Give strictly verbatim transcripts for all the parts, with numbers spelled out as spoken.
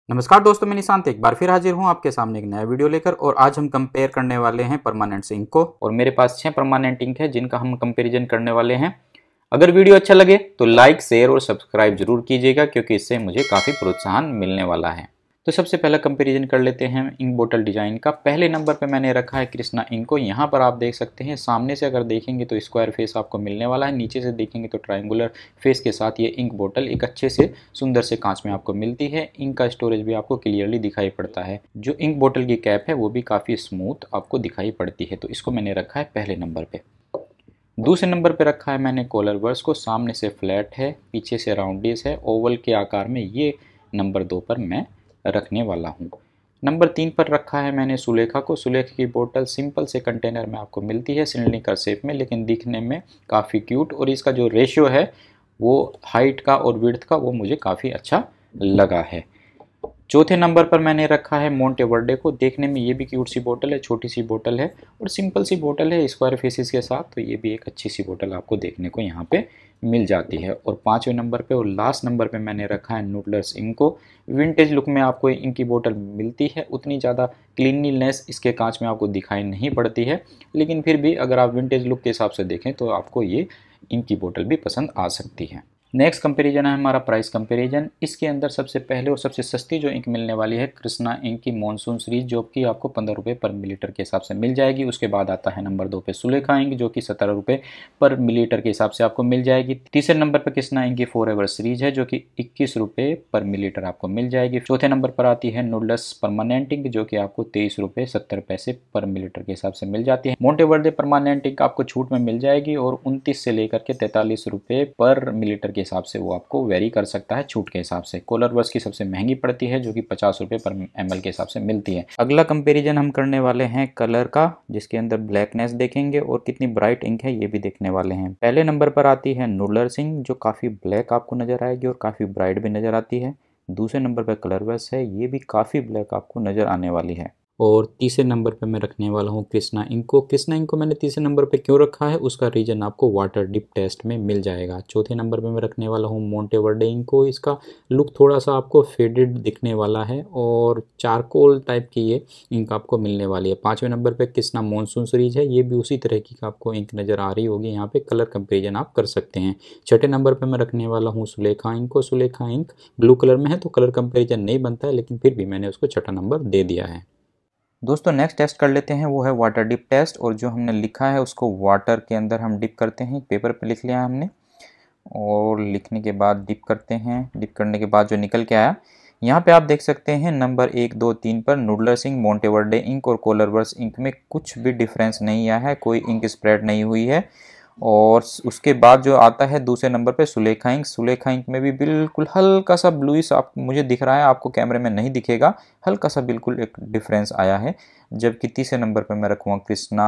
नमस्कार दोस्तों, मैं निशांत एक बार फिर हाजिर हूं आपके सामने एक नया वीडियो लेकर। और आज हम कंपेयर करने वाले हैं परमानेंट इंक को। और मेरे पास छह परमानेंट इंक है जिनका हम कंपैरिजन करने वाले हैं। अगर वीडियो अच्छा लगे तो लाइक, शेयर और सब्सक्राइब जरूर कीजिएगा, क्योंकि इससे मुझे काफ़ी प्रोत्साहन मिलने वाला है। तो सबसे पहला कंपैरिजन कर लेते हैं इंक बोतल डिजाइन का। पहले नंबर पे मैंने रखा है कृष्णा इंक को। यहाँ पर आप देख सकते हैं, सामने से अगर देखेंगे तो स्क्वायर फेस आपको मिलने वाला है, नीचे से देखेंगे तो ट्रायंगुलर फेस के साथ ये इंक बोतल एक अच्छे से सुंदर से कांच में आपको मिलती है। इंक का स्टोरेज भी आपको क्लियरली दिखाई पड़ता है। जो इंक बोतल की कैप है वो भी काफ़ी स्मूथ आपको दिखाई पड़ती है, तो इसको मैंने रखा है पहले नंबर पे। दूसरे नंबर पे रखा है मैंने कॉलर वर्स को। सामने से फ्लैट है, पीछे से राउंडिस है, ओवल के आकार में। ये नंबर दो पर मैं रखने वाला हूँ। नंबर तीन पर रखा है मैंने सुलेखा को। सुलेखा की बोतल सिंपल से कंटेनर में आपको मिलती है, सिलिंडरिकल शेप में, लेकिन दिखने में काफ़ी क्यूट। और इसका जो रेशियो है वो हाइट का और विड्थ का वो मुझे काफ़ी अच्छा लगा है। चौथे नंबर पर मैंने रखा है मोंटे वर्डे को। देखने में ये भी क्यूट सी बोतल है, छोटी सी बोतल है और सिंपल सी बोतल है स्क्वायर फेसेस के साथ। तो ये भी एक अच्छी सी बोतल आपको देखने को यहाँ पे मिल जाती है। और पाँचवें नंबर पे और लास्ट नंबर पे मैंने रखा है नूडलर्स इंक को। विंटेज लुक में आपको इंक की बोतल मिलती है, उतनी ज़्यादा क्लीनलीनेस इसके कांच में आपको दिखाई नहीं पड़ती है, लेकिन फिर भी अगर आप विंटेज लुक के हिसाब से देखें तो आपको ये इंक की बोतल भी पसंद आ सकती है। नेक्स्ट कंपैरिजन है हमारा प्राइस कंपैरिजन। इसके अंदर सबसे पहले और सबसे सस्ती जो इंक मिलने वाली है कृष्णा इंक की मॉनसून सीरीज, जो कि आपको पंद्रह रुपये पर मिलीलीटर के हिसाब से मिल जाएगी। उसके बाद आता है नंबर दो पे सुलेखा इंक, जो कि सत्रह रुपये पर मिलीलीटर के हिसाब से आपको मिल जाएगी। तीसरे नंबर पर कृष्णा इंक की फोर एवर सीरीज है, जो कि इक्कीस रुपये पर मिलीलीटर आपको मिल जाएगी। चौथे नंबर पर आती है नूडल्स परमानेंट इंक, जो कि आपको तेईस रुपये सत्तर पैसे पर मिलीलीटर के हिसाब से मिल जाती है। मोंटे वर्डे परमानेंट इंक आपको छूट में मिल जाएगी और उनतीस से लेकर के तैंतालीस रुपये पर मिलीलीटर के हिसाब से वो आपको वेरी कर सकता है छूट के हिसाब से। कॉलर वर्स की सबसे महंगी पड़ती है, जो कि पचास रुपये पर एमएल के हिसाब से मिलती है। अगला कंपैरिजन हम करने वाले हैं कलर का, जिसके अंदर ब्लैकनेस देखेंगे और कितनी ब्राइट इंक है ये भी देखने वाले हैं। पहले नंबर पर आती है नूडलर्स इंक, जो काफ़ी ब्लैक आपको नजर आएगी और काफ़ी ब्राइट भी नजर आती है। दूसरे नंबर पर कलर वर्स है, ये भी काफ़ी ब्लैक आपको नजर आने वाली है। और तीसरे नंबर पे मैं रखने वाला हूँ कृष्णा इंक को। कृष्णा इंक को मैंने तीसरे नंबर पे क्यों रखा है उसका रीज़न आपको वाटर डिप टेस्ट में मिल जाएगा। चौथे नंबर पे मैं रखने वाला हूँ मोंटे वर्डे इंक को। इसका लुक थोड़ा सा आपको फेडेड दिखने वाला है और चारकोल टाइप की ये इंक आपको मिलने वाली है। पाँचवें नंबर पे कृष्णा मानसून सीरीज है, ये भी उसी तरह की आपको इंक नज़र आ रही होगी। यहाँ पे कलर कंपेरिजन आप कर सकते हैं। छठे नंबर पर मैं रखने वाला हूँ सुलेखा इंक को। सुलेखा इंक ब्लू कलर में है तो कलर कंपेरिजन नहीं बनता है, लेकिन फिर भी मैंने उसको छठा नंबर दे दिया है। दोस्तों नेक्स्ट टेस्ट कर लेते हैं, वो है वाटर डिप टेस्ट। और जो हमने लिखा है उसको वाटर के अंदर हम डिप करते हैं। पेपर पे लिख लिया है हमने और लिखने के बाद डिप करते हैं। डिप करने के बाद जो निकल के आया, यहाँ पे आप देख सकते हैं नंबर एक दो तीन पर Noodler's ink, Monte Verde ink और कॉलर वर्स इंक में कुछ भी डिफरेंस नहीं आया है, कोई इंक स्प्रेड नहीं हुई है। और उसके बाद जो आता है दूसरे नंबर पे सुलेखा इंक। सुलेखा इंक में भी बिल्कुल हल्का सा ब्लूइश आप मुझे दिख रहा है, आपको कैमरे में नहीं दिखेगा, हल्का सा बिल्कुल एक डिफरेंस आया है। जबकि तीसरे नंबर पे मैं रखूँगा कृष्णा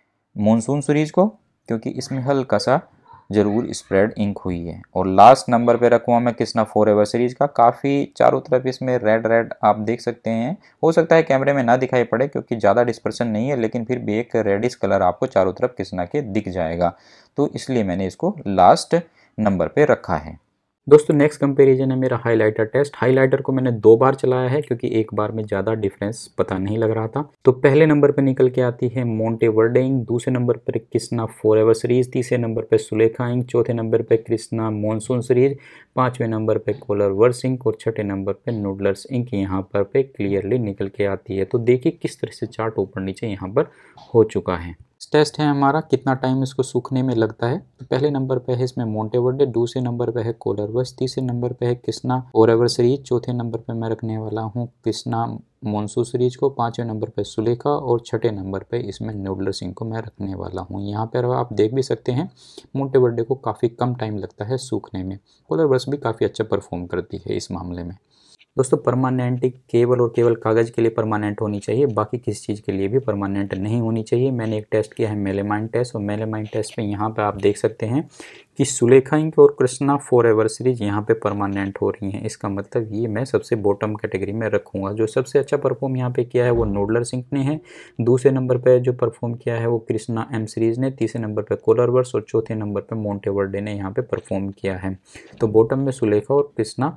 मानसून सीरीज को, क्योंकि इसमें हल्का सा जरूर स्प्रेड इंक हुई है। और लास्ट नंबर पे रखूँगा मैं कृष्णा फॉर एवर सीरीज का। काफ़ी चारों तरफ इसमें रेड रेड आप देख सकते हैं, हो सकता है कैमरे में ना दिखाई पड़े क्योंकि ज़्यादा डिस्पर्शन नहीं है, लेकिन फिर भी एक रेडिश कलर आपको चारों तरफ कृष्णा के दिख जाएगा, तो इसलिए मैंने इसको लास्ट नंबर पे रखा है। दोस्तों नेक्स्ट कंपैरिजन है मेरा हाइलाइटर टेस्ट। हाइलाइटर को मैंने दो बार चलाया है क्योंकि एक बार में ज़्यादा डिफरेंस पता नहीं लग रहा था। तो पहले नंबर पे निकल के आती है मोंटे वर्डे इंक, दूसरे नंबर पर कृष्णा फॉर एवर सीरीज, तीसरे नंबर पे सुलेखा इंक, चौथे नंबर पे कृष्णा मानसून सीरीज, पाँचवें नंबर पे कॉलर वर्स इंक और छठे नंबर पे नूडलर्स इंक यहाँ पर पे क्लियरली निकल के आती है। तो देखिए किस तरह से चार्ट ऊपर नीचे यहाँ पर हो चुका है। टेस्ट है हमारा, कितना टाइम इसको सूखने में लगता है। तो पहले नंबर पे है इसमें मोंटे वर्डे, दूसरे नंबर पे है कॉलर वर्स, तीसरे नंबर पे है कृष्णा फॉर एवर सीरीज, चौथे नंबर पे मैं रखने वाला हूँ कृष्णा मानसून सीरीज को, पांचवें नंबर पे सुलेखा और छठे नंबर पे इसमें नूडलर्स इंक को मैं रखने वाला हूँ। यहाँ पर आप देख भी सकते हैं मोंटे वर्डे को काफ़ी कम टाइम लगता है सूखने में। कॉलर वर्स भी काफ़ी अच्छा परफॉर्म करती है इस मामले में। दोस्तों परमानेंट केवल और केवल कागज़ के लिए परमानेंट होनी चाहिए, बाकी किसी चीज़ के लिए भी परमानेंट नहीं होनी चाहिए। मैंने एक टेस्ट किया है मेलेमाइन टेस्ट, और मेलेमाइन टेस्ट पे यहाँ पे आप देख सकते हैं कि सुलेखा इंक और कृष्णा फॉर एवर सीरीज यहाँ पे परमानेंट हो रही हैं। इसका मतलब ये मैं सबसे बॉटम कैटेगरी में रखूँगा। जो सबसे अच्छा परफॉर्म यहाँ पे किया है वो नूडलर्स इंक ने है, दूसरे नंबर पर जो परफॉर्म किया है वो कृष्णा एम सीरीज़ ने, तीसरे नंबर पर कॉलर वर्स और चौथे नंबर पर मोंटे वर्डे ने यहाँ पर परफॉर्म किया है। तो बॉटम में सुलेखा और कृष्णा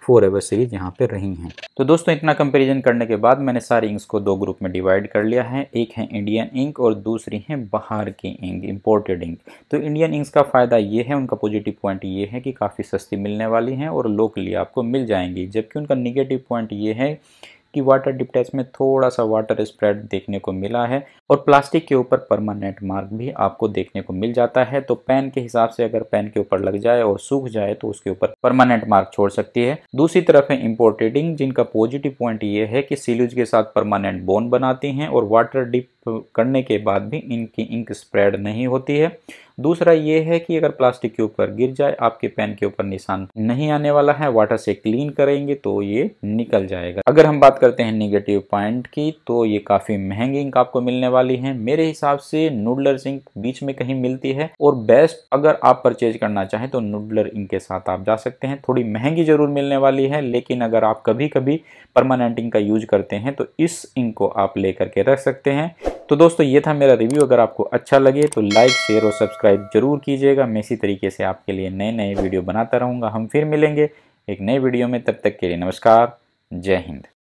फोर एवर सीरीज यहाँ पे रही हैं। तो दोस्तों इतना कंपैरिजन करने के बाद मैंने सारी इंक्स को दो ग्रुप में डिवाइड कर लिया है। एक है इंडियन इंक और दूसरी है बाहर की इंक, इंपोर्टेड इंक। तो इंडियन इंक्स का फ़ायदा ये है, उनका पॉजिटिव पॉइंट ये है कि काफ़ी सस्ती मिलने वाली हैं और लोकली आपको मिल जाएंगी। जबकि उनका निगेटिव पॉइंट ये है कि वाटर डिप टेस्ट में थोड़ा सा वाटर स्प्रेड देखने को मिला है और प्लास्टिक के ऊपर परमानेंट मार्क भी आपको देखने को मिल जाता है। तो पेन के हिसाब से अगर पेन के ऊपर लग जाए और सूख जाए तो उसके ऊपर परमानेंट मार्क छोड़ सकती है। दूसरी तरफ है इंपोर्टेड इंक, जिनका पॉजिटिव पॉइंट ये है कि सीलूज के साथ परमानेंट बॉन्ड बनाती हैं और वाटर डिप करने के बाद भी इनकी इंक स्प्रेड नहीं होती है। दूसरा ये है कि अगर प्लास्टिक के ऊपर गिर जाए आपके पेन के ऊपर निशान नहीं आने वाला है, वाटर से क्लीन करेंगे तो ये निकल जाएगा। अगर हम बात करते हैं नेगेटिव पॉइंट की, तो ये काफ़ी महंगी इंक आपको मिलने वाली है। मेरे हिसाब से नूडलर इंक बीच में कहीं मिलती है और बेस्ट अगर आप परचेज करना चाहें तो नूडलर इंक के साथ आप जा सकते हैं। थोड़ी महंगी जरूर मिलने वाली है, लेकिन अगर आप कभी कभी परमानेंट इंक का यूज करते हैं तो इस इंक को आप लेकर के रख सकते हैं। तो दोस्तों ये था मेरा रिव्यू। अगर आपको अच्छा लगे तो लाइक, शेयर और सब्सक्राइब जरूर कीजिएगा। मैं इसी तरीके से आपके लिए नए नए वीडियो बनाता रहूँगा। हम फिर मिलेंगे एक नए वीडियो में, तब तक के लिए नमस्कार, जय हिंद।